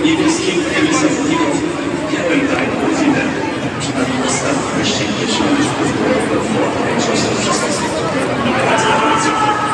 niebieskim zawodnikom białym dają godzinę. Przynajmniej ostatni wyścig wysiąść w większości wszystkich numeracji na ulicy.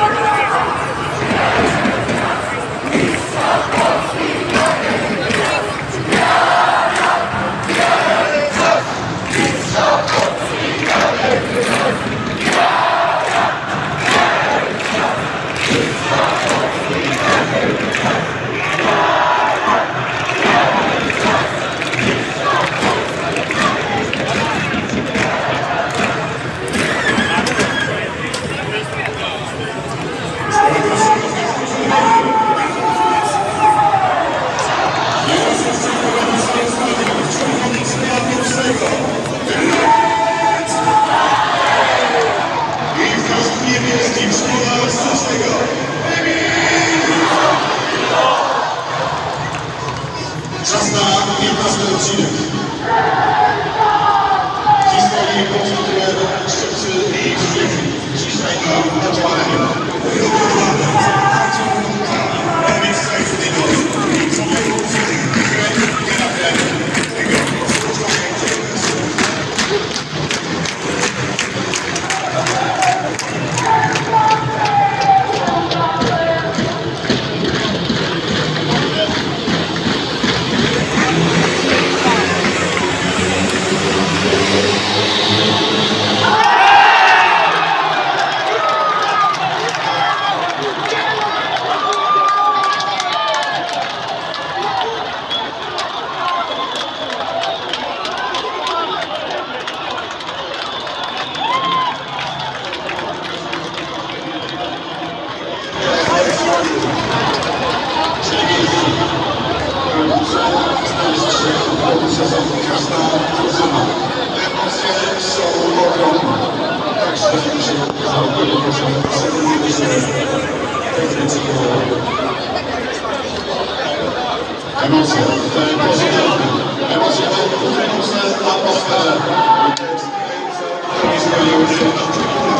Czas na 15 odcinek. Historii pod tytułem Szczypcy i Krzyki. Dzisiaj na Naczmareniu. Każda drużyna. Emocje są ogromne. Także się emocje pozytywne, emocje budujące atmosferę.